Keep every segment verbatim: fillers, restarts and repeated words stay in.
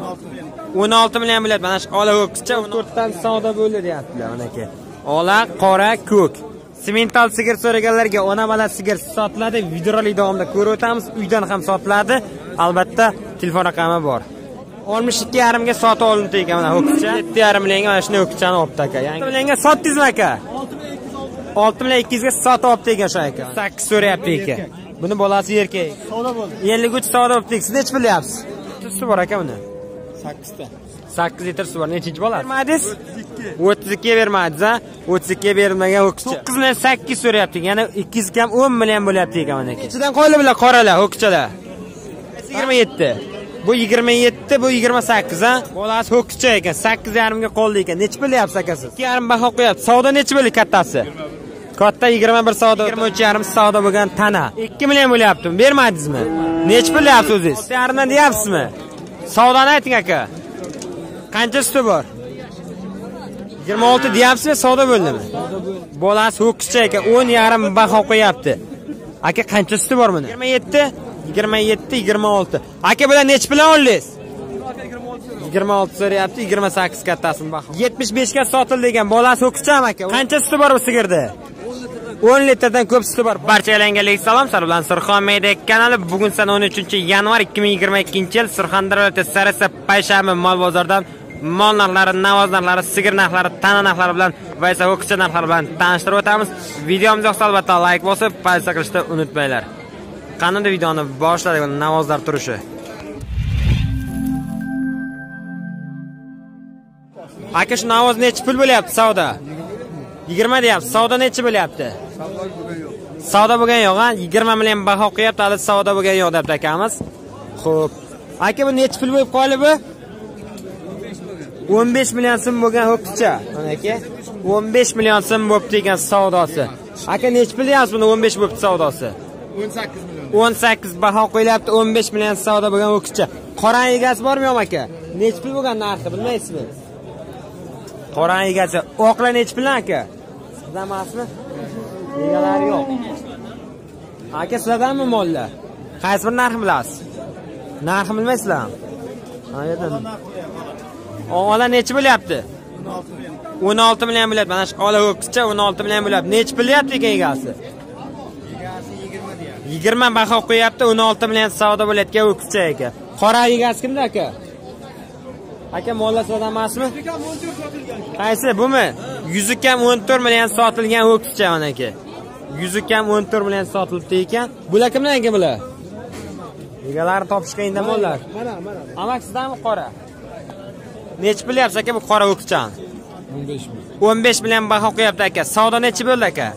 o'n olti million bo'ladi. Mana shu ola ho'kizcha o'n to'rtdan savdo bo'lyaptilar mana aka. Ola, qora, ko'k. Simental sigir so'raganlarga ona bola sigir sotiladi. Videorolik davomida ko'rib o'tamiz. Uydan ham sotiladi. Albatta, telefon raqami bor. oltmish ikki yarim ga sotib olindi ekan mana ho'kizcha. yetti yarim millionga mana shuni ho'kizchani olibdi aka. Yangi millionga sotdingizmi aka? olti million ikki yuz ga sotib olibdi ekan shu aka. sakkiz so'rayapti ekan. Buni bolasi erkak. Savdo bo'ldi. ellik uch savdo bo'libdi. Siz nech bilyapsiz? Suv bor aka buni. sakkiz ta. sakkiz litr suv bor. Nechinchi bo'ladi? Bermadingiz? o'ttiz ikki ga bermadingiz, ha? o'ttiz ikki ga berilmagan ho'kizcha. to'qqiz million sakkiz so'rayapti. Yana ikki yuz kam o'n million bo'lyapti ekan mana aka. Ichidan qo'yli bilan qoralar, ho'kizchalar. yigirma yetti. Bu yigirma yetti, bu yigirma sakkiz, ha? Bolasi ho'kizcha ekan. sakkiz yarim ga qoldi ekan. Nech bilyapsiz aka siz? ikki yarim baho qo'yapti. Savdo nech bo'ldi kattasi? Katta yigirma bir savdo, yigirma uch yarim savdo bo'lgan tana. ikki million bo'lyapti. Bermadingizmi? Nech bilyapsiz o'zingiz? olti yarim dan deyapsizmi? Savdoni ayting aka. Qancha suti bor? yigirma olti deyapsizmi, savdo bo'ldimi? Bolasi ho'kizcha ekan, o'n yarim baho qo'yapti. Aka qancha suti bor buni? yigirma yetti, yigirma yetti, yigirma olti. Aka bilan nech bilan oldingiz? yigirma olti so'rayapti, yigirma sakkiz kattasini baho. yetmish besh ga sotildi ekan. Bolasi ho'kizchami aka? Qancha suti bor bu sigirda? o'n litrdan ko'p suti bor. Barchalarga salom, sizlar bilan Surxon Media kanali. Bugun sana o'n uchinchi yanvar ikki ming yigirma ikkinchi yil Surxondaryo viloyati Sarasa payshanba mol bozoridan mol narxlari, navoz narxlari, sigir narxlari, tana narxlari bilan va esa ho'kizcha narxlari bilan tanishtirib o'tamiz. Videomiz yoqsa albatta like bosib, paysa qilishni unutmanglar. Qanday videoni boshladik, navozlar turishi. Aka shu navoz necha pul bo'lyapti savdo? yigirma deyapti. Savdo necha bo'lyapti? Savdo bo'lgan yo'q, ha? yigirma million baho qo'yapti, hali savdo bo'lgan yo'q deb akamiz. Xo'p. Aka bu necha pul bo'lib qoldi bu? o'n besh million so'm bo'lgan ho'kizcha. Mana aka. o'n besh million so'm bo'libdi ekan savdosi. Aka necha pul deyapsiz buni o'n besh bo'libdi savdosi? o'n sakkiz million. o'n sakkiz baho qo'yilyapti, o'n besh million savdo bo'lgan ho'kizcha. Qora egasi bormi yo'q aka? Necha pul bo'lgan narxi bilmaysizmi? Qora egasi. Oqlar necha pul aka? Sizda emasmi? Egalari yo'q. Aka sizlardanmi mollar? Qaysi bir narxni bilasiz? Narxni bilmaysizlarmi? Aydan. Ola necha bo'lyapti? o'n olti million bo'lyapti. Mana shu ola ho'kizcha o'n olti million bo'lyapti. Necha bo'lyapti ekan egasi? Egasi yigirma deyapti. yigirma baho qo'yapti, o'n olti million savdo bo'layotgan ho'kizcha ekan. Qora egasi kimda aka? Aka mollar sizlardan emasmi? Qaysi bumi? yuzi kam o'n to'rt million sotilgan ho'kizcha mana aka. yuzi kam o'n to'rt million sotilibdi ekan. Bular kimdan aka bular? Egalari topishga endi mollar. Mana, mana. Amak sizdanmi qora? Necha bilyapsiz aka bu qora ho'kizchani? o'n besh million. o'n besh million baho qo'yapti aka. Savdo necha bo'ldi aka?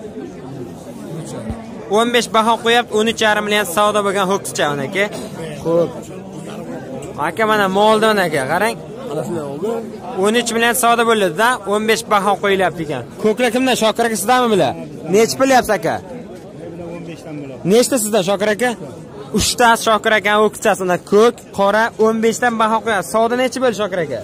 o'n besh baho qo'yapti, o'n uch yarim million savdo bo'lgan ho'kizcha mana aka. Xo'p. Aka mana molda mana aka, qarang. o'n uch million savdo bo'ldi-da, o'n besh baho qo'yilyapti ekan. Ko'klar kimdan? Shokir aka sizdanmi bular? Necha bilyapsiz aka? o'n besh dan bo'ladi. Nechta sizdan Shokir aka? uch ta Shokir aka ho'kizchasini ko'k, qora o'n besh dan baho qo'yapti. Savdo necha bo'ldi Shokir aka?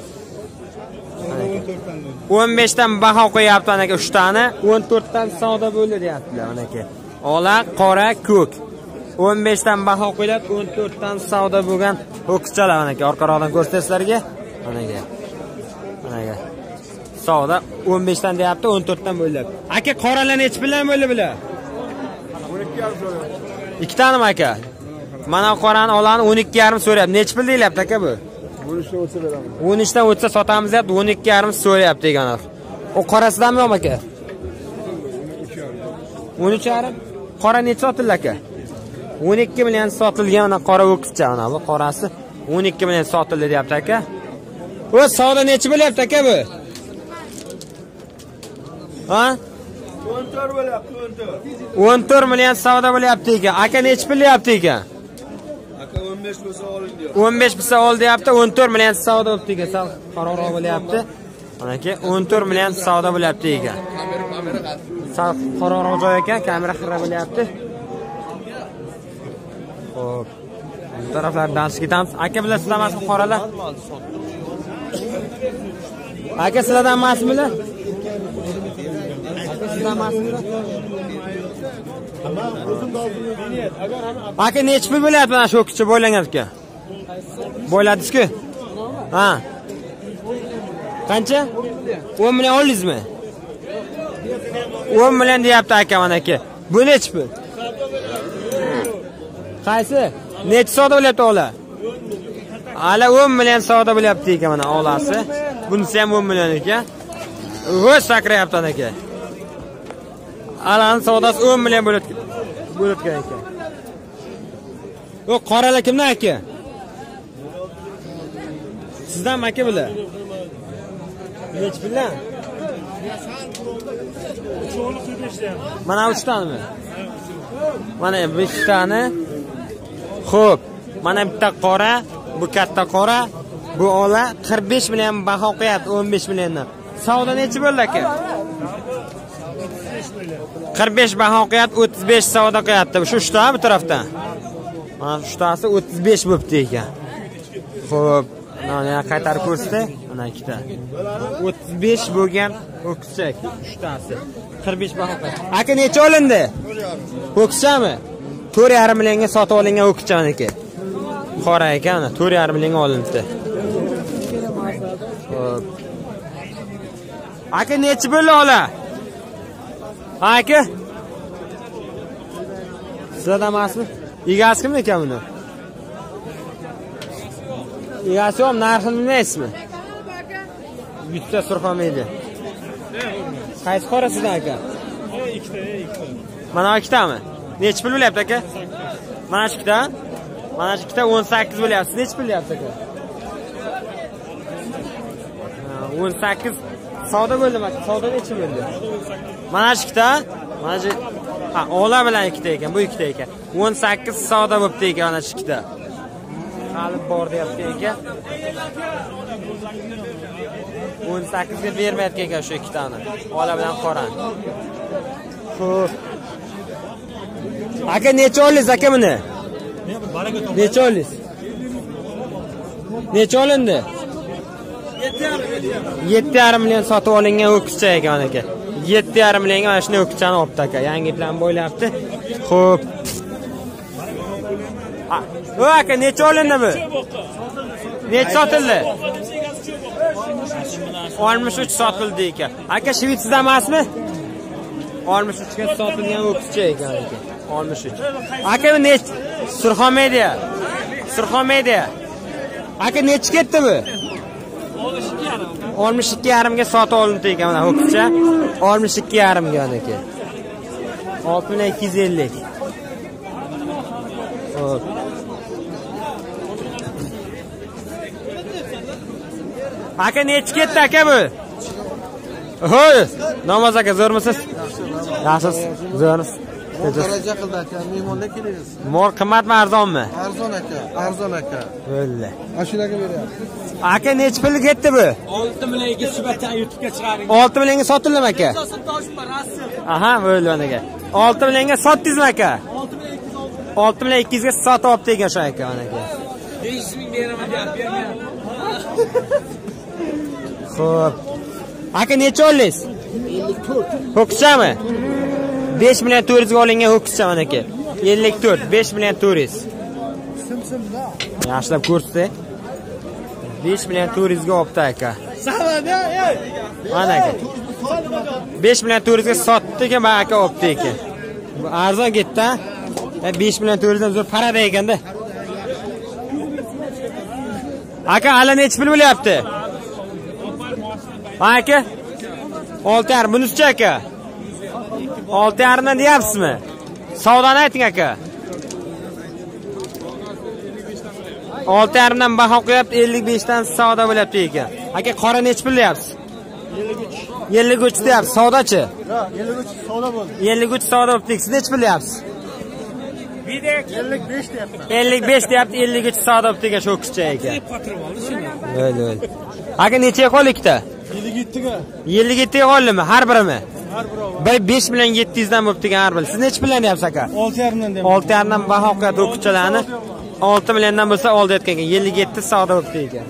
o'n besh dan baho qo'yapti mana aka uch tani, o'n to'rt dan savdo bo'ldi deyaptilar mana aka. Ola, qora, ko'k. o'n besh dan baho qo'yiladi, o'n to'rt dan savdo bo'lgan ho'kizchalar mana aka. Orqaroqdan ko'rsatsizlarga. Mana aka. Mana aka. Savdo o'n besh dan deyapti, o'n to'rt dan bo'ladi. Aka qoralar necha bilan bo'ldi bular? o'n ikki yarim so'rayapti. ikki tanimi aka? Mana qorani olani o'n ikki yarim so'rayapti. Necha pul deyapti aka bu? o'n uchdan o'tsa beramiz. o'n uchdan o'tsa sotamiz deyapti, o'n ikki yarim so'rayapti ekan. O qorasidanmi yo'qmi aka? o'n uch yarim. Qora necha sotildi aka? o'n ikki million sotilgan mana qora ho'kizcha mana bu qorasi o'n ikki million sotildi deyapti aka. O savdo necha bo'lyapti aka bu? Ha? o'n to'rt bo'lyapti, o'n to'rt. o'n to'rt million savdo bo'lyapti ekan. Aka necha bilyapti ekan? Aka o'n besh bo'lsa oling deyapti. o'n besh bo'lsa ol deyapti, o'n to'rt million savdo bo'libdi ekan. Sal qarorroq bo'lyapti. Mana aka o'n to'rt million savdo bo'lyapti ekan. Sal qarorroq joy ekan, kamera xira bo'lyapti. Xo'p. Bu taraflardan ketamiz. Aka bilan sizlar emasmi qoralar? Aka sizlardan emasmilar? Aka sizlardan emasmilar? Aka necha pul bo'lyapti mana shu ho'kizcha bo'ylangan ekan? Bo'yladingiz-ku? Ha. Qancha? o'n million oldingizmi? o'n million deyapti aka mana aka. Bu nechi pul? Qaysi? Nechi savdo bo'lyapti ola? Ala o'n million savdo bo'lyapti ekan mana olasi. Bunisi ham o'n million ekan. O'z sakrayapti aka. Alan savdosi o'n million bo'layotgan. Bo'layotgan ekan. O qoralar kimdan aka? Sizdan aka bular? Nechi puldan? Mana uch tanami? Mana besh tani. Xo'p, mana bitta qora, bu katta qora, bu ola qirq besh million baho qo'yapti o'n besh milliondan. Savdo nechi bo'ldi aka? qirq besh baho qo'yapti, o'ttiz besh savdo qilyapti. Shu uchta bu tarafdan. Mana uchtasi o'ttiz besh bo'pti ekan. Xo'p, mana qaytarib ko'rsatdi. Mana ikkita. o'ttiz besh bo'lgan ho'kizchak uchtasi. qirq besh baho qo'yapti. Aka necha olindi? Ho'kizchami? to'rt yarim millionga sotib olingan ho'kizcham aka. Qora ekan, to'rt yarim millionga olindi. Xo'p. Aka nechi bo'ldi ola? Aka? Sizda emasmi? Egasi kim ekan buni? Egasi ham narxini bilmaysizmi? Bitta surxonmaydi. Qaysi qorasida aka? Ikkita, ikkita. Mana ikkitami? Nechi pul bo'lyapti aka? Mana shu ikkita. Mana shu ikkita o'n sakkiz bo'lyapti. Nechi pul bo'lyapti aka? o'n sakkiz savdo bo'ldimi aka? Savdo nechi bo'ldi? Mana shu ikkita. Mana shu ha, ola bilan ikkita ekan, bu ikkita ekan. o'n sakkiz savdo bo'pti ekan mana shu ikkita. Hali bor deyapti ekan. o'n sakkiz ga bermayapti ekan shu ikkitani. Ola bilan qora. Xo'p. Aka necha oldingiz aka buni? Necha oldingiz? Necha olindi? yetti yarim million sotib olingan ho'kizcha ekan aka. yetti yarim millionga mana shuni ho'kizchani olibdi aka. Yangi plan bo'ylayapti. Xo'p. O aka necha olindi bu? Necha sotildi? oltmish uch sotildi ekan. Aka Shvetsiyada emasmi? oltmish uch ga sotilgan ho'kizcha ekan aka. oltmish uch. Aka bu nech? Surxon media. Surxon media. Aka nechi ketdi bu? oltmish ikki yarim ga sotib olindi ekan mana ho'kizcha. oltmish ikki yarim ga aka. olti million ikki yuz ellik. Xo'p. Aka nechi ketdi aka bu? Ho'y, namoz aka zo'rmisiz? Yaxshisiz, zo'rmisiz. Daraja qildi aka, mehmonlar keldingiz. Mol qimmatmi, arzonmi? Arzon aka, arzon aka. Bo'ldi. Mashinaga beryapsiz. Aka nechi pul ketdi bu? olti millionga subatdan YouTube'ga chiqaring. olti millionga sotildimi aka? Aha, bo'ldi aka. olti millionga sotdingizmi aka? olti million ikki yuz ga sotib olibdi ekan shu aka mana aka. besh ming beraman deb bergan. Xo'p. Aka necha oldingiz? ellik to'rt. Ho'kizchami? besh million to'rt yuz ga olingan ho'kizcha mana aka. ellik to'rt, besh million to'rt yuz. Sim-simda. Yaxshilab ko'rsatdi. besh million to'rt yuz ga olibdi aka. Savada, ey. Mana aka. besh million to'rt yuz ga sotdi ekan, mana aka olibdi ekan. Bu arzon ketdi. besh million to'rt yuz dan zo'r parada ekanda. Aka hali nechi pul bo'lyapti? Aka olti yarim. Bunisi aka olti yarim dan deyapsizmi? Savdoni ayting aka. olti yarim dan baho qo'yapti, ellik besh dan savdo bo'lyapti ekan. Aka qora nechi pul deyapsiz? ellik uch deyapsiz. Savdochi? Yo'q, ellik uch savdo bo'ldi. ellik uch savdo bo'libdi. Siz nechi pul deyapsiz? ellik besh deyapman. ellik besh deyapti, ellik uch savdo bo'libdi ekan shu ho'kizcha ekan. Bo'ldi, bo'ldi. Aka necha qoldi ikkita? ellik yetti ga. ellik yetti ga qoldimi har birimi? Har biri. Bir besh million yetti yuz dan bo'libdi ekan har biri. Siz necha puldan deyapsiz aka? olti yarim dan deyapman. olti yarim dan baho qo'yadi ho'kizchalarni. olti milliondan bo'lsa oldayotgan ekan. ellik yetti savdo bo'libdi ekan.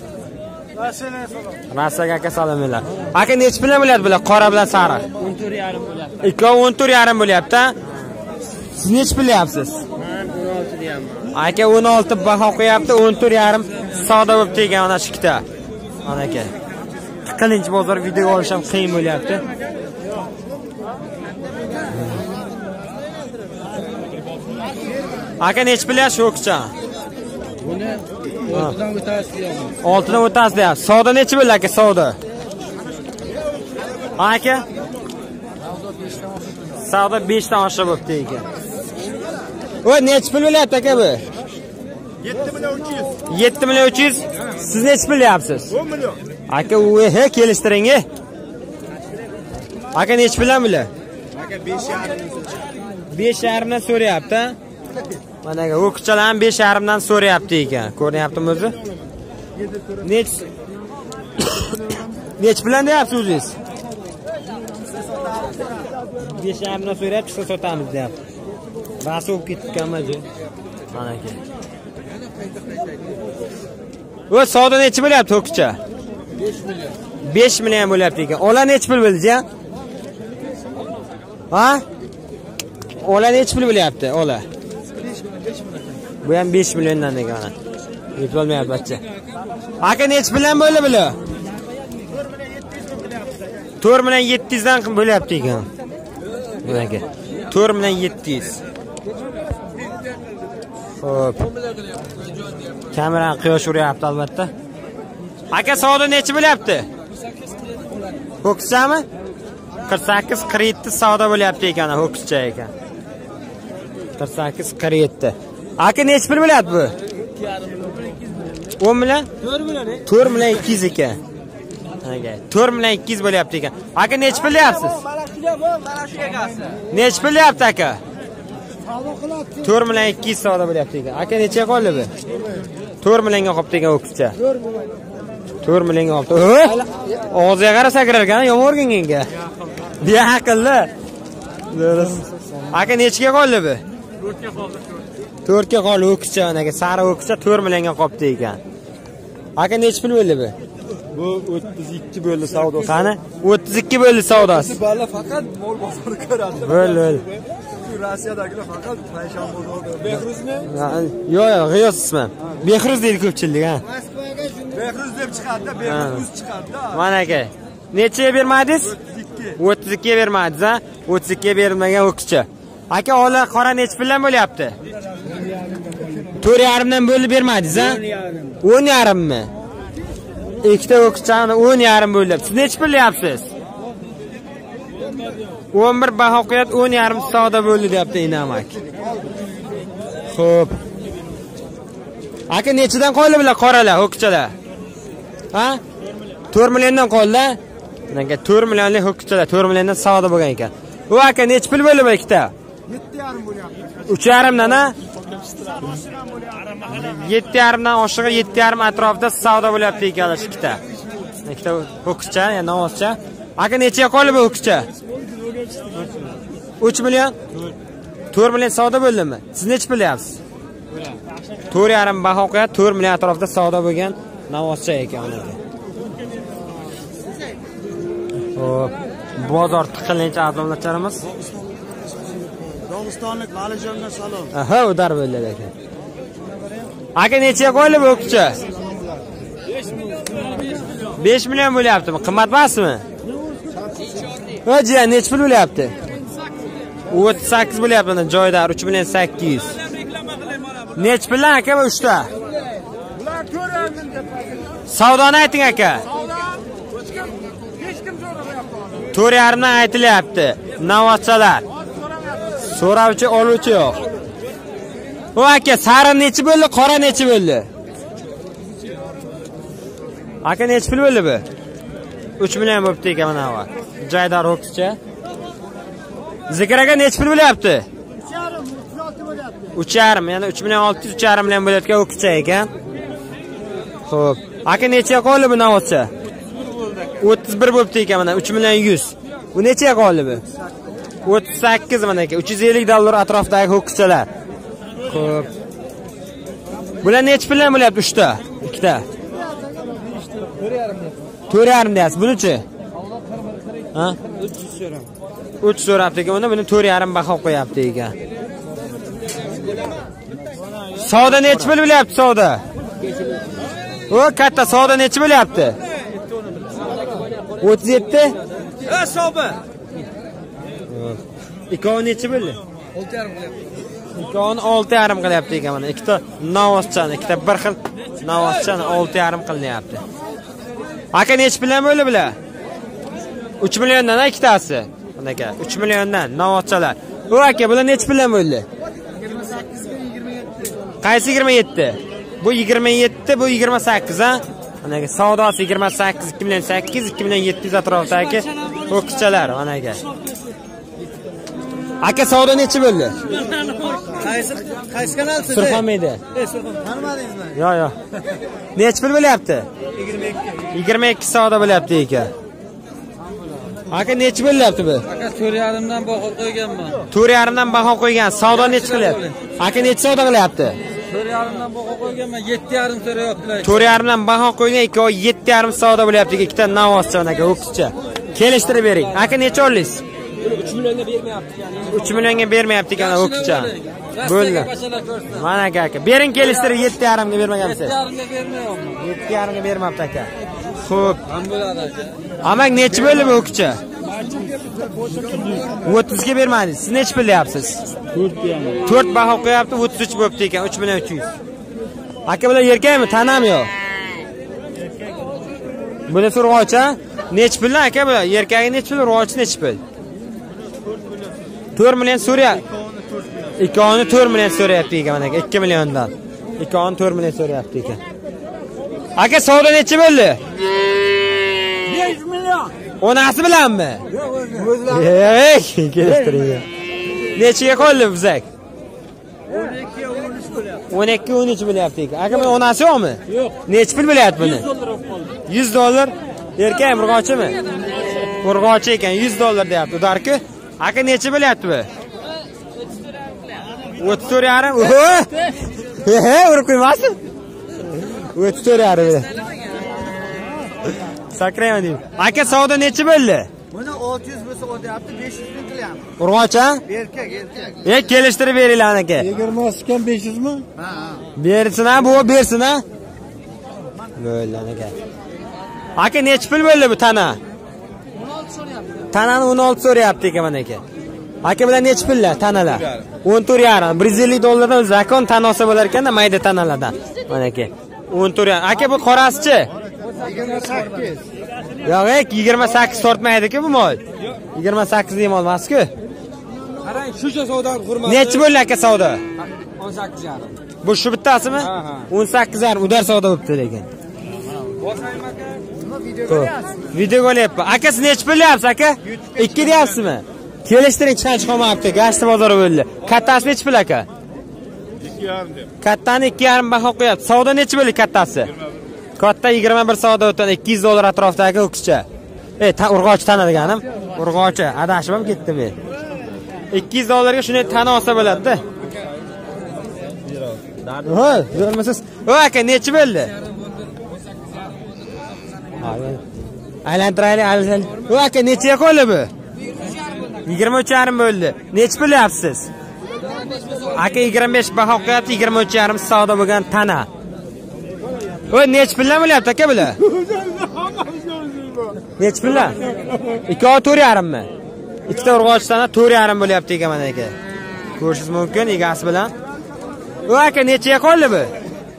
Rasaga aka salomlar. Aka necha puldan bo'lyapti bular? Qora bilan sariq. o'n to'rt yarim bo'lyapti. Ikkovi o'n to'rt yarim bo'lyapti. Siz necha pul deyapsiz? Men o'n olti Aka o'n olti baho qo'yapti, o'n to'rt yarim savdo bo'libdi ekan mana shu ikkita. Mana aka. Qilinch bozor video olish ham qiyin bo'lyapti. Aka nech plyaj o'qcha? Buni oltidan o'tasiz deyapman. oltidan o'tasiz deyapsiz. Savdo nechi bo'ldi aka, savdo? Aka? Savdo besh dan oshiq bo'libdi ekan. Voy, nechi pul bo'lyapti aka bu? yetti million uch yuz. yetti million uch yuz. Siz nechi pul deyapsiz? o'n million. Aka, u he kelishtiring. Aka nechi puldan bular? Aka besh yarim. besh yarim dan so'rayapti. Mana aka, o'qchalar ham besh yarim dan so'rayapti ekan. Ko'ryaptimi o'zi? Nech Nech puldan deyapsiz o'zingiz? besh yarim dan so'rayapti, chiqsa sotamiz deyapti. Basi o'p ketganmi-ji? Mana aka. O savdo nechi bo'lyapti o'qcha? besh million. besh million bo'lyapti ekan. Ola nechi pul bo'ldi-ya? Ha? Ola nechi pul bo'lyapti? Ola. Bu ham besh milliondan ekan. Yetolmayapti bachcha. Aka nechi puldan bo'ldi bular? to'rt million yetti yuz dan bo'lyapti ekan. Mana aka. to'rt million yetti yuz. Xo'p. Kamera quyosh uryapti albatta. Aka savdo nechi bo'lyapti? Ho'kizchami? qirq sakkiz qirq yetti savdo bo'lyapti ekan, ho'kizcha ekan. qirq sakkiz qirq yetti. Aka nechi pul bo'lyapti bu? o'n million? to'rt million ikki yuz ekan. Aka, to'rt million ikki yuz bo'lyapti ekan. Aka nechi pul deyapsiz? Mana shuga bo'l, mana shu egasi. Nechi pul deyapti aka? Savdo qiladi. to'rt million ikki yuz savdo bo'lyapti ekan. Aka necha qoldi bu? to'rt millionga qolibdi ekan o'qizcha. to'rt millionga qolibdi. Og'ziga qarasa kirar ekan, yomon o'rganganga. Beaqilli. Aka nechiga qoldi bu? to'rtga qoldi. to'rtga qoldi o'qizcha, aka sari o'qizcha to'rt millionga qolibdi ekan. Aka nechi pul bo'ldi bu? Bu o'ttiz ikki bo'ldi savdo. Qani? o'ttiz ikki bo'ldi savdosi. Balla faqat mol bozori ko'radi. Bo'l, bo'l. Rossiyadagilar faqat payshan bozorda. Behruzmi? Yo'q, yo'q, G'iyos ismim. Behruz deydi ko'pchilik, ha. Behruz deb chiqadi-da, Behruz chiqadi-da. Mana aka. Nechiga bermadingiz? o'ttiz ikki ga bermadingiz, ha? o'ttiz ikki ga berilmagan o'qizcha. Aka, ola qora nechi puldan bo'lyapti? to'rt yarim dan bo'lib bermadingiz, ha? o'n yarim mi? Ikkita o'qizchani o'n yarim bo'lyapti. Siz nechi pul deyapsiz? o'n bir baho qo'yat, o'n yarim savdo bo'ldi deyapti inamak. Xo'p. Aka nechidan qoldi bular qoralar, o'qizchalar? Ha? to'rt milliondan qoldi. Menga to'rt millionlik o'qizchalar, to'rt milliondan savdo bo'lgan ekan. U aka nechi pul bo'ldi bu ikkita? yetti yarim bo'lyapti. uch yarim dan, ha? yetti yarim dan oshig'i yetti yarim atrofida savdo bo'lyapti ekan shu ikkita. Ikkita o'qizcha, ya'ni novozcha. Aka nechiga qoldi bu o'qizcha? uch million? to'rt million savdo bo'ldimi? Siz nechi pul deyapsiz? to'rt yarim baho qo'yat, to'rt million atrofida savdo bo'lgan novozcha ekan aka. Xo'p, bozor tiqilinch arzonlacharimiz. Dog'istonlik Valijonga salom. Aha, udar bo'ldi aka. Aka nechiga qoldi bu o'qcha? besh million bo'lyaptimi? Qimmat emasmi? Ho'ja, nechi pul bo'lyapti? o'ttiz sakkiz bo'lyapti mana joydar, uch million sakkiz yuz. Nechi puldan aka bu uchta? Bular to'rt yarim deb aytdi. Savdoni ayting aka. Hech kim so'ramayapti. to'rt yarim dan aytilyapti. Novozchalar. So'ravchi, oluvchi yo'q. O aka, sariq nechi bo'ldi, qora nechi bo'ldi? Aka nechi pul bo'ldi bu? uch million bo'pti ekan mana bu. Joydor o'qizcha. Zikraga nechi pul bo'lyapti? uch yarim, ya'ni uch million olti yuz, uch yarim million bo'layotgan o'qizcha ekan. Xo'p. Aka nechiga qoldi bu novozcha? o'ttiz bir bo'pti ekan mana uch million yuz. Bu nechiga qoldi bu? o'ttiz sakkiz mana aka, uch yuz ellik dollar atrofidagi o'qizchalar. Xo'p. Bular nechi puldan bo'lyapti uchta? Ikkita. to'rt yarim deyapsiz. Buni-chi? Ha? uch yuz so'ram. uch so'rabdi ekan, unda buni to'rt yarim baho qo'yapti ekan. Savdo nechi pul bo'lyapti savdo? O katta savdo nechi bo'lyapti? o'ttiz yetti. Ha, savdo. Ikkovi nechi bo'ldi? olti yarim qilyapti. Ikkovini olti yarim qilyapti ekan mana. Ikkita navozchani, ikkita bir xil navozchani olti yarim qilyapti. Aka nechi bilan bo'ldi bular? uch milliondan ikkitasi. Mana aka, uch milliondan navozchalar. O aka, bular nechi bilan bo'ldi? Qaysi yigirma yetti? Bu yigirma yetti, bu yigirma sakkiz ha? Mana aka, savdosi yigirma sakkiz, ikki million sakkiz, ikki million yetti yuz atrofidagi ho'kizchalar mana aka. Aka savdo nechi bo'ldi? Qaysi qaysi kanalsiz? Surxonmeyda. Tanimadingizmi? Yo, yo. Nechi pul bo'lyapti? yigirma ikki. yigirma ikki savdo bo'lyapti aka. Aka nechi bo'lyapti bu? Aka to'rt yarim dan baho qo'yganman. to'rt yarim dan baho qo'ygan. Savdo nechi qilyapti? Aka nechi savdo qilyapti? to'rt yarim dan baho qo'yganman, yetti yarim so'rayaptilar. to'rt yarim dan baho qo'ygan, ikkovi yetti yarim savdo bo'lyapti. Ikkita navozcha aka, ho'kizcha. Kelishtirib bering. Aka nechi olasiz? uch millionga bermayapti ya'ni. uch millionga bermayapti ekan ho'kizcha. Bo'ldi. Mana aka aka. Bering kelishtirib yetti yarim ga bermagansiz. yetti yarim ga bermayapman. yetti yarim ga bermabdi aka. Xo'p. Ham bo'ladi aka. Amak nechi bo'ldi bu ho'kizcha? o'ttiz ga bermadingiz. Siz nechi pul deyapsiz? to'rt baho qo'yapti, o'ttiz uch bo'pti ekan, uch million uch yuz. Aka bular erkakmi, tanami yo'q? Buni surg'ocha, nechi pul aka bular? Erkagi nechi pul, urg'ochi nechi pul? to'rt million so'raya. Ikkovini to'rt million so'rayapti ekan mana aka, ikki milliondan. Ikkovini to'rt million so'rayapti ekan. Aka savdo nechi bo'ldi? besh million. Onasi bilanmi? Yo'q, o'zi. Ey, kelishtiring. Nechiga qoldi bizak? o'n ikki o'n uch bo'lyapti. o'n ikki o'n uch bo'lyapti ekan. Aka buni onasi yo'qmi? Yo'q. Nechi pul bo'lyapti buni? yuz dollar olib qoldi. yuz dollar. Erkak urg'ochimi? Urg'ochi ekan, yuz dollar deyapti. Udarki, aka nechi bo'lyapti bu? o'ttiz to'rt yarim. He, urib qo'ymasin. o'ttiz to'rt yarim. Sakrayman. Aka savdo nechi bo'ldi? Buni olti yuz bo'lsa o'tyapti, besh yuz ming qilyapti. Urg'ochi? Erkak, erkak. Ey, kelishtirib beringlar aka. yigirmasi kam besh yuz mi? Ha, ha. Bersin ha, bu bersin ha. Bo'ldi aka. Aka nechi pul bo'ldi bu tana? o'n olti so'rayapti. Tanani o'n olti so'rayapti ekan mana aka. Aka bilan nechi pullar tanalar? o'n to'rt yarim. bir yuz ellik dollardan zakon tana olsa bo'lar ekanda mayda tanalardan. Mana aka. o'n to'rt yarim. Aka bu qorasichi? yigirma sakkiz. Yo'q, yigirma sakkiz tortmaydi-ku bu mol. yigirma sakkiz mol emas-ku. Qarang, shuncha savdodan hurmat. Nechi bo'ldi aka savdo? o'n sakkiz yarim. Bu shu bittasimi? Ha, ha. o'n sakkiz yarim udar savdo bo'libdi lekin. Bosayim aka. Video qo'yapman. Aka siz nechi pul deyapsiz aka? ikki deyapsizmi? Kelishtiring, chiqanchi qolmayapti. Gashti bozori bo'ldi. Kattasi nechi pul aka? ikki yarim deb. Kattani ikki yarim baho qo'yapti. Savdo nechi bo'ldi kattasi? Katta yigirma bir savdo o'tadi, ikki yuz dollar atrofidagi ho'kizcha. Ey, urg'ochi tana deganim. Urg'ochi, adashib ham ketdim men. ikki yuz dollarga shuni tana olsa bo'ladi-da. Ha, ko'rmisiz? O aka nechi bo'ldi? Aylantiraylik, aylantiraylik. O aka nechiga qoldi bu? yigirma uch yarim bo'ldi. Nechi pul yapsiz? Aka yigirma besh baho qo'yapti, yigirma uch yarim savdo bo'lgan tana. O nechi pullar bo'lyapti aka bular? Nechi pullar? ikkovi to'rt yarim mi? Ikkita urg'ochdan to'rt yarim bo'lyapti ekan mana aka. Ko'rishingiz mumkin egasi bilan. O aka nechiga qoldi bu?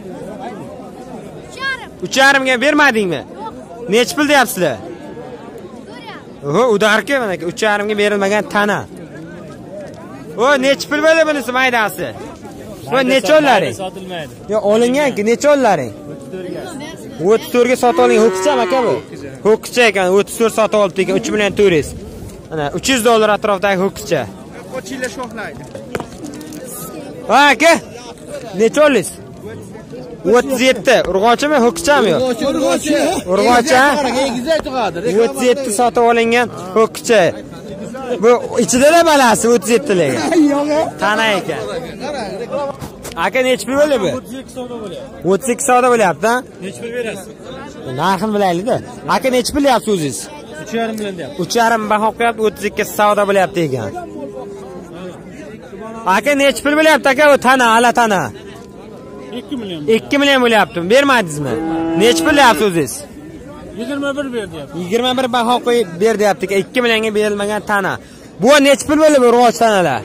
uch yarim ga bermadingmi? Nechi pul deyapsizlar? Oho, udarki mana aka uch yarim ga berilmagan tana. O nechi pul bo'ldi bunisi maydasi? Bu necha ollaring? Sotilmaydi. Yo, olingan-ki, necha ollaring? o'ttiz to'rt ga sotib oling, ho'kizchami aka bu? Ho'kizcha ekan, o'ttiz to'rt sotib olibdi ekan, uch million to'rt yuz. Mana uch yuz dollar atrofidagi ho'kizcha. Qo'chinglar shohlaydi. Ha aka. Necha olasiz? o'ttiz yetti. Urg'ochimi, ho'kizchami yo'q? Urg'ochi. Urg'ochi. Egizak tug'adi. o'ttiz yetti sotib olingan ho'kizcha. Bu ichida balasi o'ttiz yetti lega. Tana ekan. Aka nechi pul bo'ldi bu? o'ttiz ikki savdo bo'lyapti. o'ttiz ikki savdo bo'lyapti, ha? Nechi pul berasiz? Narxini bilaylik-da. Aka nechi pul deyapsiz o'zingiz? uch yarim million deyapti. uch yarim baho qo'yapti, o'ttiz ikki savdo bo'lyapti ekan. Aka nechi pul bo'lyapti aka bu tana, ala tana? ikki million. ikki million bo'lyapti. Bermadingizmi? Nech pul deyapsiz o'zingiz? yigirma bir ber deyapti. yigirma bir baho qo'yib ber deyapti. ikki millionga berilmagan tana. Bu nech pul bo'lib urg'och tanalar?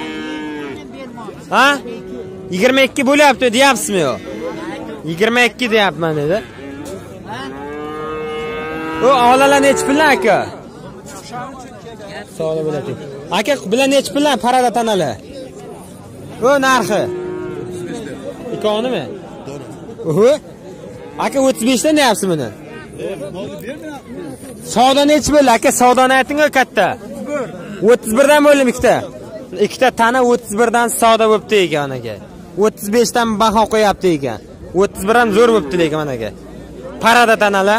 Ha? yigirma ikki bo'lyapti deyapsizmi yo? yigirma ikki deyapman dedi. O olalar nech pullar aka? Savdo bo'ladi. Aka bilan nech pullar parada tanalar? O narxi. Ikonimi? Oho. Aka o'ttiz besh dan deyapsiz buni? Savdo nech pul aka? Savdoni ayting-ku katta. o'ttiz bir dan bo'lim ikkita. Ikkita tana o'ttiz bir dan savdo bo'pti ekan aka. o'ttiz besh dan baho qo'yapti ekan. o'ttiz bir ham zo'r bo'pti lekin mana aka. Parada tanalar.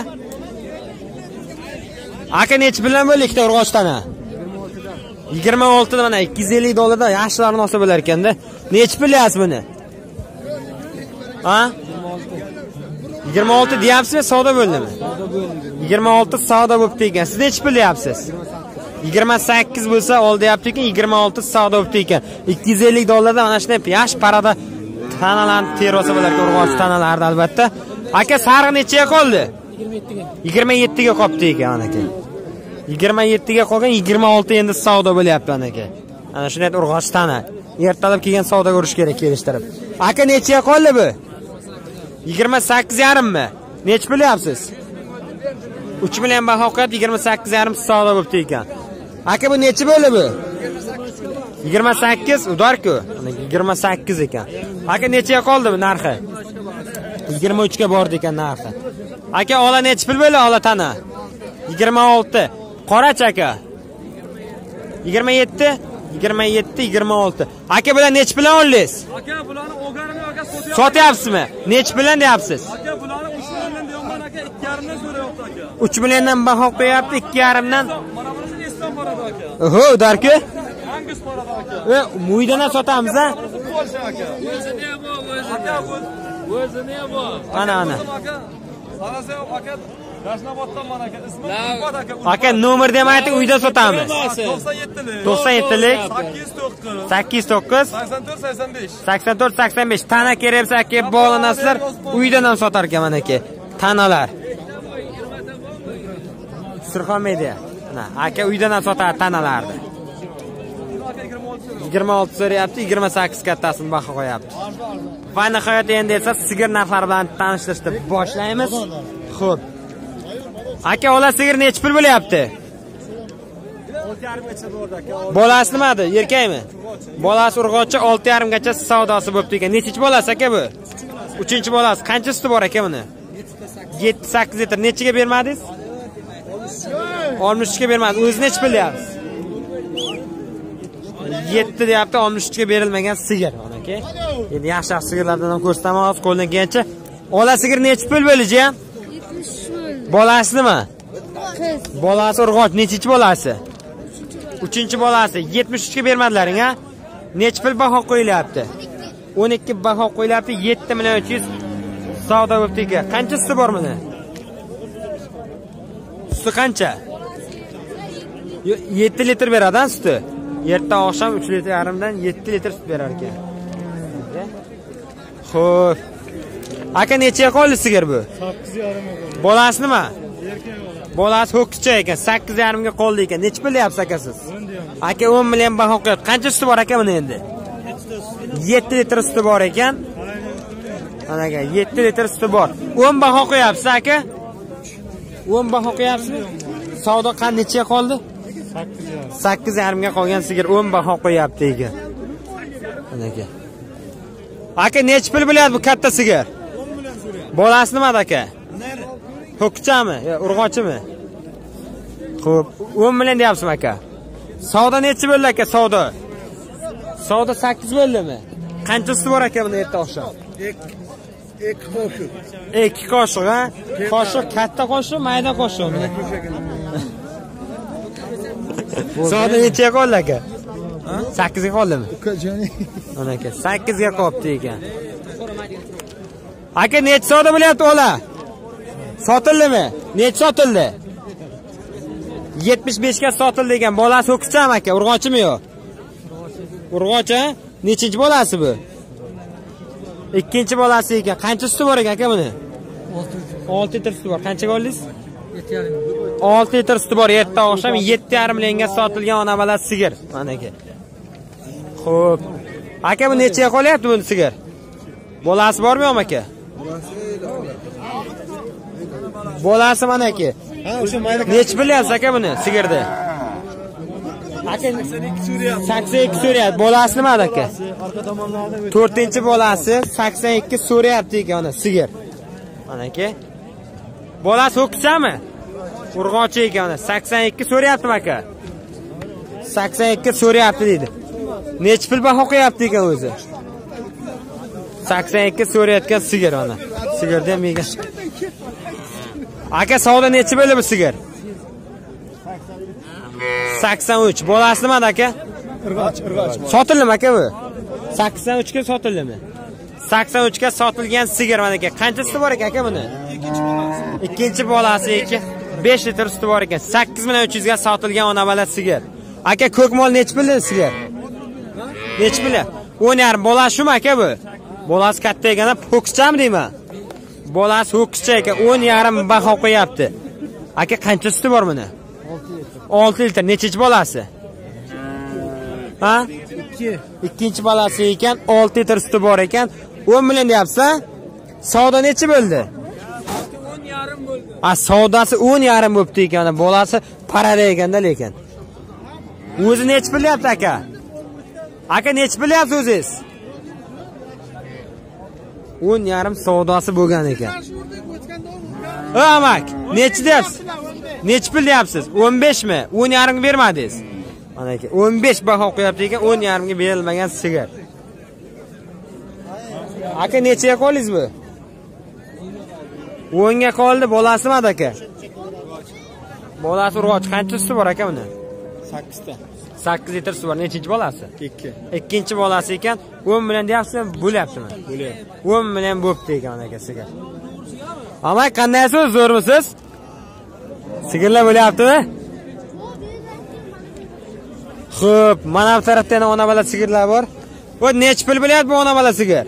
Aka nech bilan bo'l ikkita urg'och tana? yigirma olti dan mana ikki yuz ellik dollardan yaxshilarini olsa bo'lar ekanda. Nech pul deyapsiz buni? Ha? yigirma olti deyapsizmi, savdo bo'ldimi? Savdo bo'ldi. yigirma olti savdo bo'pti ekan. Siz nech pul deyapsiz? yigirma sakkiz bo'lsa ol deyapti ekan, yigirma olti savdo bo'pti ekan. ikki yuz ellik dollardan mana shunday yaxshi parada tanalarni terosa bo'lar ekan, urg'och tanalarda albatta. Aka sariq nechaga qoldi? yigirma yettiga. yigirma yettiga qolibdi ekan aka. yigirma yettiga qolgan, yigirma olti endi savdo bo'lyapti aka. Ana shunday urg'och tana. Ertalab kelgan savdo ko'rish kerak kelishtirib. Aka nechaga qoldi bu? yigirma sakkiz yarim mi? Nech pul deyapsiz? uch million baho qo'yib yigirma sakkiz yarim savdo bo'pti ekan. Aka bu nechi bo'ldi bu? yigirma sakkiz udar-ku. Mana yigirma sakkiz ekan. Aka nechaga qoldi bu narxi? yigirma uch ga bordi ekan narxi. Aka ola nech pul bo'ldi ola tana? yigirma olti. Qorachi aka. yigirma yetti, yigirma yetti, yigirma olti. Aka bilan nech bilan oldingiz? Aka bularni o'garmi aka sotyapsiz? Sotyapsizmi? Nech bilan deyapsiz? Aka bularni uch milliondan deyapman aka, ikki yarim dan so'rayapti aka. uch milliondan baho qo'yapti, ikki yarim dan. Mana bunisi Eston parada aka. Oho, udarku? Angus parada aka. E, muydan sotamiz a? Polsha aka. O'zini ham bor, o'zini. O'zini ham bor. Ana ana. Aka, qarasa aka, Dashnoboddan mana aka, ismi Ulfat aka. Aka nomer demaydi, uyda sotamiz. to'qson yettilik. to'qson yettilik. sakkiz yuz to'qqiz. sakkiz yuz to'qqiz. sakson to'rt sakson besh. sakson to'rt sakson besh. Tana kerak bo'lsa aka bog'lanasizlar, uydan ham sotar ekan mana aka. Tanalar. Surxon media. Mana aka uydan ham sotar tanalarni. yigirma olti so'rayapti, yigirma sakkiz kattasini baho qo'yapti. Va nihoyat endi esa sigir narxlari bilan tanishtirishni boshlaymiz. Xo'p. Aka ola sigir nech pul bo'lyapti? olti yarim gacha bordi aka. Bolasi nimadi? Erkakmi? Bolasi urg'ochi olti yarim gacha savdosi bo'pti ekan. Nechinchi bolasi aka bu? uchinchi bolasi. Qancha suti bor aka buni? yetti sakkiz litr. Nechiga bermadingiz? oltmish uch ga bermadi. O'zi nech pul deyapsiz? yetti deyapti, oltmish uch ga berilmagan sigir, aka. Endi yaxshi sigirlardan ham ko'rsatamiz qo'ldan kelgancha. Ola sigir nech pul bo'lishi? Bolasi nima? Qiz. Bolasi urg'och, nechinchi bolasi? uchinchi bolasi. yetmish uch ga bermadilaring, ha? Nech pul baho qo'yilyapti? o'n ikki baho qo'yilyapti, yetti million uch yuz savdo bo'pti ekan. Qancha suti bor buni? Suti qancha? yetti litr beradi-a suti. Erta oqshom uch litr yarimdan yetti litr sut berar ekan. Xo'p. Aka necha qoldi sigir bu? sakkiz yarim ga. Bolasi nima? Erkak bola. Bolasi ho'kizcha ekan, sakkiz yarim ga qoldi ekan. Nech pul deyapsiz aka siz? Aka o'n million baho qo'yapti. Qancha suti bor aka buni endi? yetti litr suti bor ekan. Mana aka, yetti litr suti bor. o'n baho qo'yapsiz aka? o'n baho qo'yapsizmi? Savdo qancha necha qoldi? sakkiz yarim ga qolgan sigir o'n baho qo'yapti ekan. Mana aka. Aka nech pul bo'lyapti bu katta sigir? o'n million so'rayapti. Bolasi nima aka? Ho'kizchami? Yo, urg'ochimi? Xo'p, o'n million deyapsiz aka. Savdo necha bo'ldi aka, savdo? Savdo sakkiz bo'ldimi? Qancha suti bor aka buni erta oqshom? ikki qoshiq. ikki qoshiq, ha? Qoshiq katta qoshiq, mayda qoshiqmi? Savdo necha qoldi aka? sakkiz ga qoldimi? Ukajoni. Mana aka, sakkiz ga qolibdi ekan. Aka necha savdo bo'lyapti ola? Sotildimi? Necha sotildi? yetmish besh ga sotildi ekan. Bolasi ho'kizchami aka? Urg'ochimi yo'q? Urg'och, ha? Nechinchi bolasi bu? Ikkinchi bolasi ekan. Qancha suti bor ekan aka buni? olti litr suti bor. Qanchaga oldingiz? olti litr suti bor. Erta oqshom yetti yarim millionga sotilgan ona bola sigir. Mana aka. Xo'p. Aka bu nechaga qolyapti buni sigir? Bolasi bormi yo'qmi aka? Bolasi mana aka. Ha, o'sha mayli. Necha bilyapsiz aka buni sigirda? Aka sakson ikki so'rayapti. Bolasi nima aka? Orqa tomonlarda to'rtinchi bolasi sakson ikki so'rayapti ekan ona sigir. Mana aka. Bolasi ho'kizami? Urg'ochi ekan ona. sakson ikki so'rayapti aka. sakson ikki so'rayapti dedi. Necha pul baho qo'yapti ekan o'zi? sakson ikki so'rayotgan sigir ona. Sigirda ham yegan. Aka savdo necha bo'ldi bu sigir? sakson uch. Bolasi nima aka? irg'och, irg'och. Sotildimi aka bu? sakson uch ga sotildimi? sakson uch ga sotilgan sigir mana aka. Qanchasi bor ekan aka buni? Ikkinchi bolasi. Ikkinchi bolasi ekan. besh litr suti bor ekan. sakkiz ming uch yuz ga sotilgan ona bola sigir. Aka ko'k mol necha pul sigir? Necha pul? o'n yarim. Bolasi shumi aka bu? Bolasi katta ekan, ho'kizchami deyman? Bolasi ho'kizcha ekan, o'n yarim baho qo'yapti. Aka qancha suti bor buni? olti litr. Nechinchi bolasi? Ha? ikki. Ikkinchi bolasi ekan, olti litr suti bor ekan. o'n million deyapsiz-a? Savdo necha bo'ldi? o'n yarim bo'ldi. A, savdosi o'n yarim bo'libdi ekan. Bolasi parada ekanda lekin. O'zi necha bilyapti aka? Aka necha bilyapsiz o'zingiz? o'n yarim savdosi bo'lgan ekan. Ha, amak, necha deyapsiz? Necha pul deyapsiz? o'n besh mi? o'n yarim bermadingiz. Mana aka, o'n besh baho qo'yapti ekan, o'n yarim ga berilmagan sigir. Aka nechaga qoldingiz bu? o'n ga qoldi. Bolasimi aka? Bolasi urg'och. Qancha suti bor aka buni? sakkiz ta. sakkiz litr suti bor. Nechinchi bolasi? ikki. Ikkinchi bolasi ekan, o'n million deyapsiz, bo'lyaptimi? Bo'lyapti. o'n million bo'pti ekan aka sigir. Amay qandaysiz? Zo'rmisiz? Sigirlar bo'lyaptimi? Xo'p, mana bu tarafda yana ona bola sigirlar bor. Bu necha pul bo'lyapti bu ona bola sigir?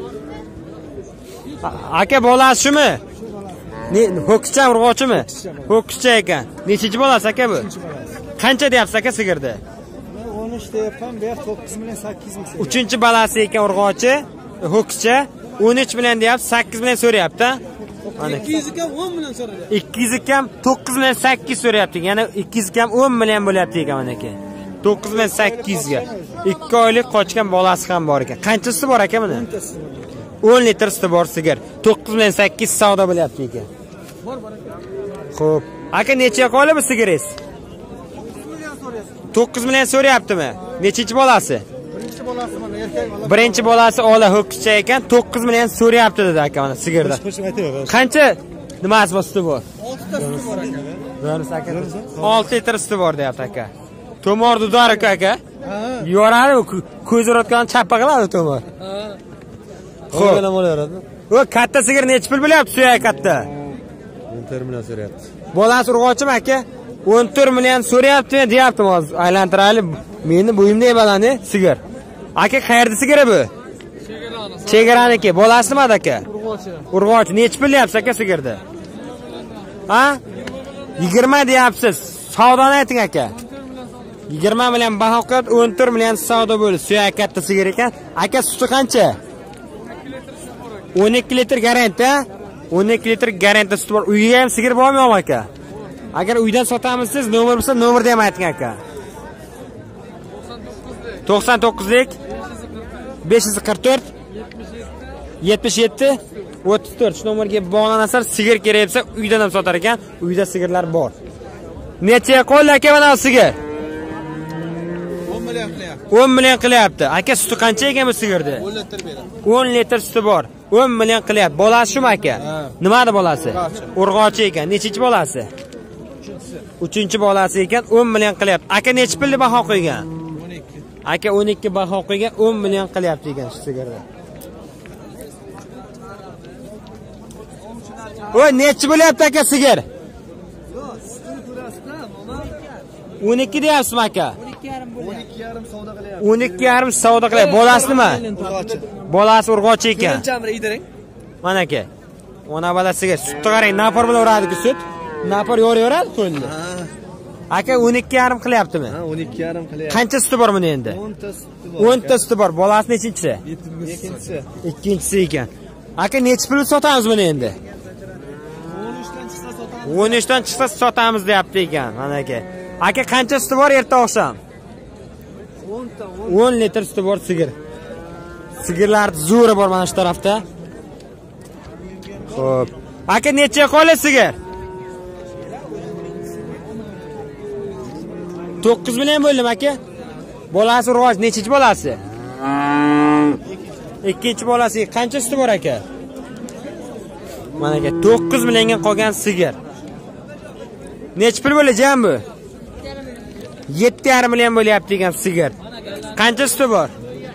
Aka bolasi shumi? Ne, ho'kizcha urg'ochimi? Ho'kizcha ekan. Nechinchi bolasi aka bu? Qancha deyapsiz aka sigirda? o'n uch deyapman, bu yer to'qqiz million sakkiz ming. uchinchi bolasi ekan urg'ochi, ho'kizcha o'n uch million deyapti, sakkiz million so'rayapti. ikki yuz ga o'n million so'radi. ikki yuz ga to'qqiz million sakkiz so'rayapti. Ya'ni ikki yuz ga o'n million bo'lyapti ekan mana aka. to'qqiz million sakkiz yuz ga. ikki oylik qochgan bolasi ham bor ekan. Qanchasi bor aka buni? o'n litr suti bor sigir. to'qqiz million sakkiz savdo bo'lyapti ekan. Bor, bor aka. Xo'p. Aka necha qoldi bu sigiringiz? to'qqiz million so'rayaptimi? Nechinchi bolasi? Birinchi bolasi mana erkak bola. Birinchi bolasi ola ho'kizcha ekan, to'qqiz million so'rayapti dedi aka mana sigirda. Qo'shib aytaver. Qancha nimasi bor suti bor? olti ta suti bor aka. Zo'rmisiz aka? olti litr suti bor deyapti aka. Tomor dudor aka aka. Ha. Yoradi, ko'z urayotgan chappa qiladi tomor. Ha. Xo'p, nima bo'laradi? O katta sigir necha pul bo'lyapti suyak katta? o'n to'rt million so'rayapti. Bolasi urg'ochimi aka? o'n to'rt million so'rayapti, deyapti hozir. Aylantiraylik. Meni bo'yimda emalani sigir. Aka qayerda sigiri bu? Chegarani. Chegaraniki. Bolasi nima aka? Urg'ochi. Urg'och. Necha pul deyapsiz aka sigirda? Ha? yigirma deyapsiz. Savdoni ayting aka. yigirma million baho qo'yib, o'n to'rt million savdo bo'ldi. Suyak katta sigir ekan. Aka suti qancha? o'n ikki litr garantiya. o'n ikki litr garantiya suti bor. Uyga ham sigir bormi yo'qmi aka? Agar uydan sotamiz siz, nomer bo'lsa, nomerda ham ayting aka. to'qson to'qqizlik besh yuz qirq to'rt yetmish yetti o'ttiz to'rt shu nomerga bog'lanasizlar. Sigir kerak bo'lsa, uydan ham sotar ekan. Uyda sigirlar bor. Necha qo'l aka mana sigir? o'n million qilyapti. o'n million qilyapti. Aka suti qancha ekan bu sigirda? o'n litr beradi. o'n litr suti bor. o'n million qilyapti. Bolasi shumi aka? Nimada bolasi? Urg'ochi ekan. Nechinchi bolasi? uchinchi bolasi ekan, o'n million qilyapti. Aka necha pulli baho qo'ygan? o'n ikki. Aka o'n ikki baho qo'ygan, o'n million qilyapti ekan shu sigirda. Voy, necha bo'lyapti aka sigir? o'n ikki deyapsizmi aka? o'n ikki o'n ikki yarim savdo qilyapti. o'n ikki yarim savdo qilyapti. Bolasi nima? Urg'ochi. Bolasi urg'ochi ekan. Kelinchami idiring? Mana aka. Ona bolasiga sutni qarang, napor bilan uradi-ku sut. Napor yo'raveradi qo'lni. Aka o'n ikki yarim qilyaptimi? Ha, o'n ikki yarim qilyapti. Qancha suti bor buni endi? o'n ta suti bor. o'n ta suti bor. Bolasi nechinchisi? Ikkinchisi. Ikkinchisi ekan. Aka nechi pul sotamiz buni endi? o'n uch dan chiqsa sotamiz deyapti ekan, mana aka. Aka qancha suti bor erta oqshom? o'n ta. o'n litr suti bor sigir. Sigirlar zo'ri bor mana shu tarafda. Xo'p. Aka necha qoladi sigir? to'qqiz million bo'ldim aka. Bolasi urg'och, nechinchi bolasi? Ikkinchi bolasi. Qancha suti bor aka? Mana aka to'qqiz millionga qolgan sigir. Necha pul bo'lajak bu? yetti yarim million bo'lyapti ekan sigir. Qancha suti bor?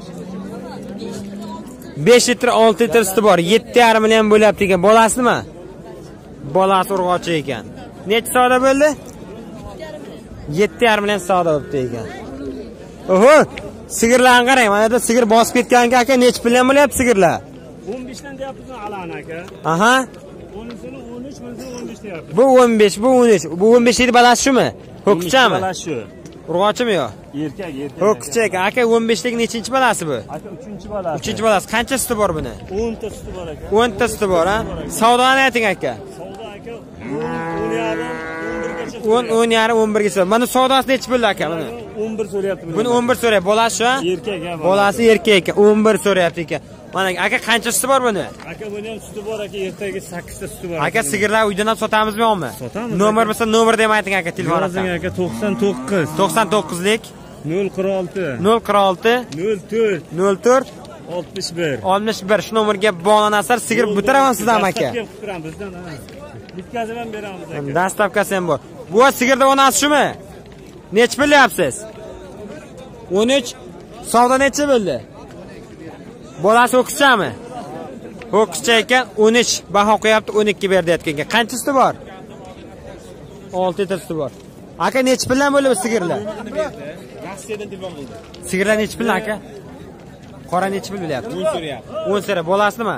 besh litr, olti litr suti bor. yetti yarim million bo'lyapti ekan. Bolasi nima? Bolasi urg'ochi ekan. Necha savdo bo'ldi? yetti yarim million savdo bo'libdi ekan. Oho, sigirlarni qarang. Mana yerda sigir bosib ketgan aka, necha puldan bo'lyapti sigirlar? o'n besh dan deyapmiz Alan aka. Aha. o'nisini o'n uch, bunisini o'n besh deyapmiz. Bu o'n besh, bu o'n uch. Bu o'n besh yedi balasi shumi? Ho'kichami? Balasi shu. Urg'ochimi yo? Erkak, erkak. Ho'kichi aka. Aka o'n besh lik nechinchi balasi bu? Aka uchinchi balasi. uchinchi balasi. Qancha suti bor buni? o'n ta suti bor aka. o'n ta suti bor, ha? Savdoni ayting aka. Savdo aka o'n yarim, o'n birgacha. o'n, o'n yarim, o'n birgacha. Mana savdosi nechi pulda aka buni? o'n bir so'rayapti. Buni o'n bir so'rayapti. Bolasi shu, ha? Erkak ha. Bolasi erkak ekan. o'n bir so'rayapti ekan. Mana aka qancha suti bor buni? Aka buni ham suti bor aka, ertaga sakkiz ta suti bor. Aka sigirlar uydan ham sotamizmi yo'qmi? Sotamiz. Nomer bo'lsa nomer deb ayting aka telefon Yozing aka to'qson to'qqiz, to'qson to'qqiz lik nol qirq olti, nol qirq olti, nol to'rt, nol to'rt, oltmish bir. oltmish bir. Shu nomerga bog'lanasizlar, sigir bitiraman sizdan aka. Bizdan ha. Bitkazib ham beramiz aka. Dastavkasi ham bor. Bu sigirda onasi shumi? Necha pul deyapsiz? o'n uch. Savdo necha bo'ldi? Bolasi o'qichami? O'qicha ekan, o'n uch baho qo'yapti, o'n ikki ber deyotgan. Qancha suti bor? olti litr suti bor. Aka necha puldan bo'ldi bu sigirlar? Rossiyadan telefon qildi. Sigirlar necha pul aka? Qora necha pul bo'lyapti? o'n so'rayapti. o'n so'ra. Bolasi nima?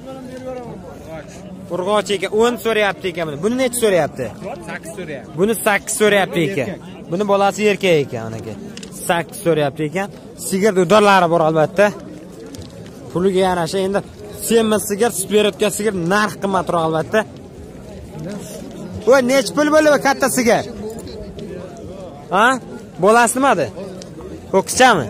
Urg'ochi ekan, o'n so'rayapti ekan buni. Buni necha so'rayapti? sakkiz so'rayapti. Buni sakkiz so'rayapti ekan. Buni bolasi erkak ekan aka. sakkiz so'rayapti ekan. Sigir udorlari bor albatta. Puliga yarasha endi semiz sigir, sut berayotgan sigir narx qimmatroq albatta. Bu necha pul bo'ldi bu katta sigir? Ha? Bolasi nimadi? Ho'kichami?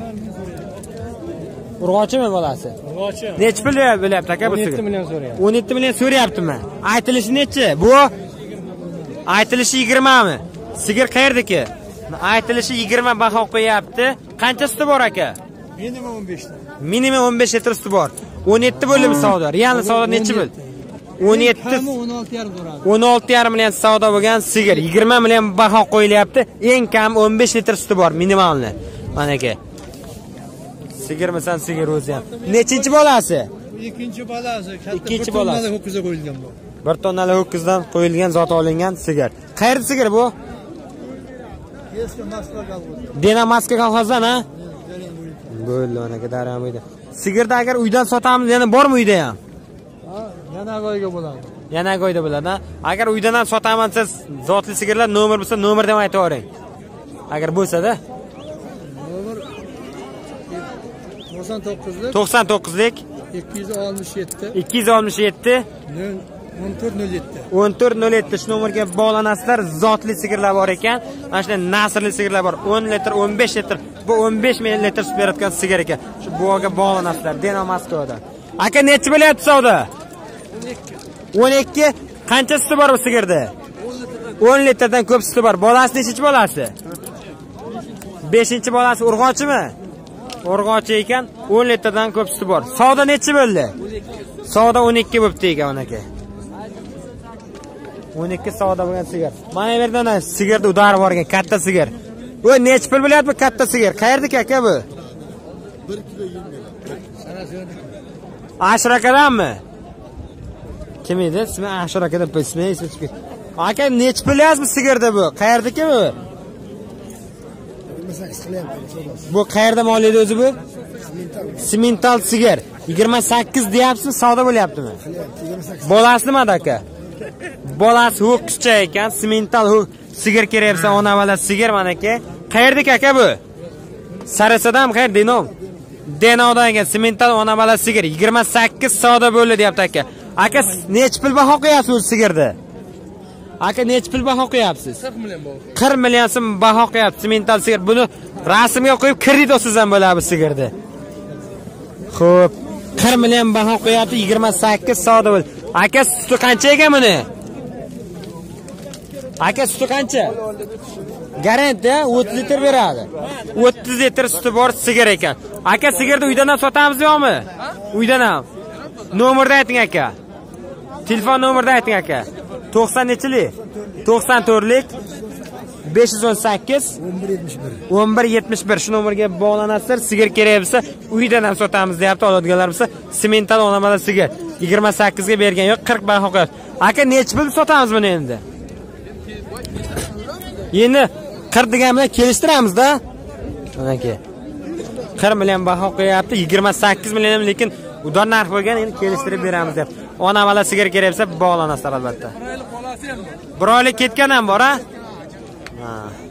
Urg'ochimi bolasi? Urg'ochi. Necha pul bo'lyapti aka bu sigir? o'n yetti million so'rayapti. o'n yetti million so'rayaptimi? Aytilishi necha? Bu aytilishi yigirma mi? Sigir qayerdiki? Aytilishi yigirma baho qo'yapti. Qancha suti bor aka? Minimum o'n besh ta. Minimum o'n besh litr suti bor. o'n yetti bo'ldi savdo. Realni savdo necha bo'ldi? o'n yetti. o'n olti yarim so'radi. o'n olti yarim million savdo bo'lgan sigir yigirma million baho qo'yilyapti. Eng kam o'n besh litr suti bor minimalni. Mana aka. Sigirmisan sigir o'zi ham. Nechinchi bolasi? Ikkinchi bolasi, katta Ikkinchi bolasi. ho'kizga qo'yilgan bu. bir tonnali ho'kizdan qo'yilgan zot olingan sigir. Qayerda sigir bu? Eski Moskva kolxozi. Dinamoskva kolxozdan, ha? Bo'ldi, mana aka daram uyda. Sigirda agar uydan sotamiz, yana bormi uyda ham? Ha, yana qo'yga bo'ladi. Yana qo'yda bo'ladi, ha? Agar uydan ham sotaman siz zotli sigirlar nomer bo'lsa, nomer deb aytib yuboring. Agar bo'lsa-da. Nomer to'qson to'qqiz lik to'qson to'qqiz lik ikki yuz oltmish yetti ikki yuz oltmish yetti o'n to'rt nol yetti. o'n to'rt nol yetti shu nomerga bog'lanasizlar. Zotli sigirlar bor ekan. Mana shunday nasrli sigirlar bor. o'n litr, o'n besh litr. Bu o'n besh ming litr sut berayotgan sigir ekan. Shu buvoga bog'lanasizlar. Deno Moskvada. Aka necha bo'lyapti savdo? o'n ikki. Qancha suti bor bu sigirda? o'n litrdan ko'p suti bor. Bolasi nechinchi bolasi? beshinchi bolasi urg'ochimi? Urg'ochi ekan, o'n litrdan ko'p suti bor. Savdo necha bo'ldi? Savdo o'n ikki bo'libdi ekan aka. o'n ikki savdo bo'lgan sigir. Mana bu yerda sigirda udari bor ekan, katta sigir. Bu necha pul bo'lyapti katta sigir? Qayerdaki aka bu? bir kilo yem. Ashrakadanmi? Kim edi? Ismi Ashrakadan, ismi ismi chiqdi. Aka necha pul bu sigirda bu? Qayerdaki bu? sakkiz qilyapti. Bu qayerda moliydi o'zi bu? Simental sigir. yigirma sakkiz deyapsiz, savdo bo'lyaptimi? Bolasi nima aka? Bolasi ho'kizcha ekan, simental sigir keryapsa, ona bola sigir mana aka. Qayerdaki aka bu? Sarasadam qayer Denom? Denovdan ekan, simental ona bola sigir yigirma sakkiz savdo bo'ldi deyapti aka. Aka nech pul baho qo'yapsiz o'z sigirda? Aka nech pul baho qo'yapsiz? qirq million bu. qirq million so'm baho qo'yapsiz simental sigir. Buni rasmga qo'yib kredit olsangiz ham bo'ladi bu sigirda. Xo'p, qirq million baho qo'yapti, yigirma sakkiz savdo bo'ldi. Aka suti qancha ekan buni? Aka suti qancha? Garantiya o'ttiz litr beradi. o'ttiz litr suti bor sigir ekan. Aka sigirni uydan ham sotamizmi yo'qmi? Uydan ham. Nomerni ayting aka. Telefon nomerini ayting aka. to'qson nechilik? to'qson to'rtlik besh yuz o'n sakkiz o'n bir yetmish bir shu nomerga bog'lanasizlar. Sigir kerak bo'lsa uydan ham sotamiz deyapti. Oladiganlar bo'lsa simental onamada sigir yigirma sakkiz ga bergan yo'q, qirq baho qo'yapti. Aka nech pul sotamiz buni endi? Endi qirq degan bilan kelishtiramiz-da. Mana aka. qirq million baho qo'yapti, yigirma sakkiz million, lekin udon narx bo'lgan, endi kelishtirib beramiz deb. Ona bola sigir kerak bo'lsa bog'lanasizlar albatta. Bir oylik ketgan ham bor, ha? Ha.